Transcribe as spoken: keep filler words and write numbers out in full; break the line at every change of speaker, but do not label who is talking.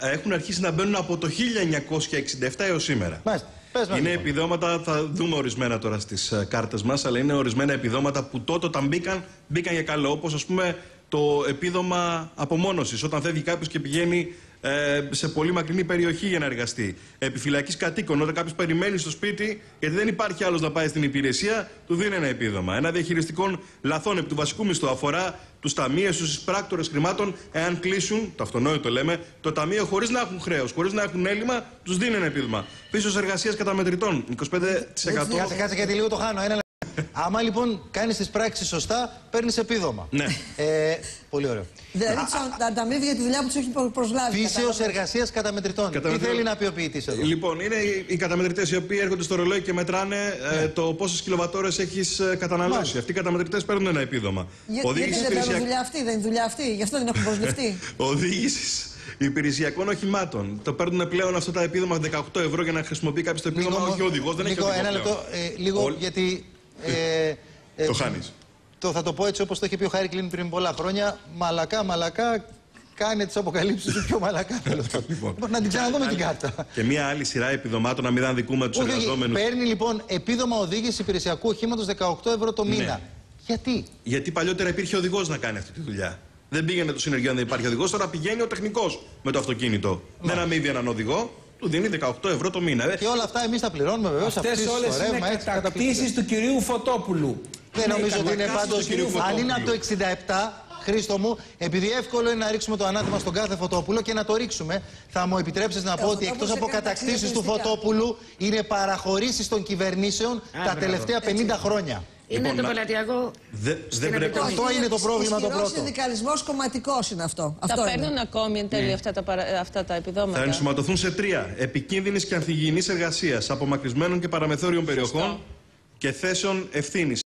έχουν αρχίσει να μπαίνουν από το χίλια εννιακόσια εξήντα επτά έως σήμερα.
Μάλιστα.
Είναι επιδόματα, θα δούμε ορισμένα τώρα στις κάρτες μας, αλλά είναι ορισμένα επιδόματα που τότε όταν μπήκαν, μπήκαν για καλό. Όπως ας πούμε το επίδομα απομόνωσης, όταν φεύγει κάποιος και πηγαίνει ε, σε πολύ μακρινή περιοχή για να εργαστεί. Επιφυλακής κατοίκων, όταν κάποιος περιμένει στο σπίτι, γιατί δεν υπάρχει άλλος να πάει στην υπηρεσία, του δίνει ένα επίδομα. Ένα διαχειριστικών λαθών επί του βασικού μισθού αφορά τους ταμείες, τους πράκτορες χρημάτων, εάν κλείσουν, το αυτονόητο λέμε, το ταμείο χωρίς να έχουν χρέος, χωρίς να έχουν έλλειμμα, τους δίνει ένα επίδομα. Πίσω εργασίας καταμετρητών, είκοσι πέντε τοις εκατό.
Κάτσε, κάτσε γιατί λίγο το χάνω. Ένα... Άμα λοιπόν κάνεις τις πράξεις σωστά, παίρνεις επίδομα.
Ναι.
Ε, πολύ ωραίο.
Δηλαδή τα ανταμείβει για τη δουλειά που τους έχει προσλάβει.
Φύσεως εργασίας καταμετρητών. Τι θέλει να πει ο ποιητής εδώ?
Λοιπόν, είναι οι, οι καταμετρητές οι οποίοι έρχονται στο ρολόι και μετράνε ναι. ε, το πόσες κιλοβατόρες έχεις ε, καταναλώσει. Μάλιστα. Αυτοί οι καταμετρητές παίρνουν ένα επίδομα.
Για, γιατί δεν υπηρεσιακ... παίρνουν δουλειά αυτή, δεν είναι δουλειά αυτή, γι' αυτό δεν έχουν προσληφθεί.
Οδήγησης υπηρεσιακών οχημάτων. Το παίρνουν πλέον αυτά τα επίδομα δεκαοκτώ ευρώ για να χρησιμοποιεί κάποιο το επίδομα. Όχι ο οδηγός, δεν έχει οδηγό.
Ένα λεπτό, ε, λίγο Όλ... γιατί. Ε, ε,
το χάνεις.
Το θα το πω έτσι όπως το είχε πει ο Χάρη Κλίν πριν πολλά χρόνια. Μαλακά, μαλακά, κάνε τις αποκαλύψεις του πιο μαλακά. Λοιπόν, να την ξαναδούμε την κάρτα.
Και μια άλλη σειρά επιδομάτων να μην αδικούμε τους εργαζόμενους.
Παίρνει λοιπόν επίδομα οδήγηση υπηρεσιακού οχήματος δεκαοκτώ ευρώ το μήνα. Ναι. Γιατί?
Γιατί παλιότερα υπήρχε οδηγός να κάνει αυτή τη δουλειά. Δεν πήγαινε το συνεργείο αν δεν υπάρχει οδηγός, τώρα πηγαίνει ο τεχνικός με το αυτοκίνητο. Μα. Δεν αμείβει έναν οδηγό, του δίνει δεκαοκτώ ευρώ το μήνα.
Και όλα αυτά εμείς τα πληρώνουμε βεβαίως.
Αυτές όλες είναι κατακτήσεις του κυρίου Φωτόπουλου.
Δεν νομίζω ότι είναι πάντως. Αν είναι από το εξήντα επτά, Χρήστο μου, επειδή εύκολο είναι να ρίξουμε το ανάθεμα στον κάθε Φωτόπουλο και να το ρίξουμε, θα μου επιτρέψεις να πω ότι εκτός από κατακτήσεις του Φωτόπουλου είναι παραχωρήσεις των κυβερνήσεων τα τελευταία πενήντα χρόνια.
Είναι
λοιπόν,
το πελατειακό.
Δε, δεν πρέπει.
Αυτό είναι το πρόβλημα το πρώτο.
Ο συνδικαλισμός κομματικός είναι αυτό.
Τα
αυτό
παίρνουν
είναι.
ακόμη εν τέλει
ναι.
αυτά, τα παρα... αυτά τα επιδόματα.
Θα ενσωματωθούν σε τρία. Επικίνδυνης και ανθυγιεινής εργασίας, απομακρυσμένων και παραμεθόριων περιοχών και θέσεων ευθύνης.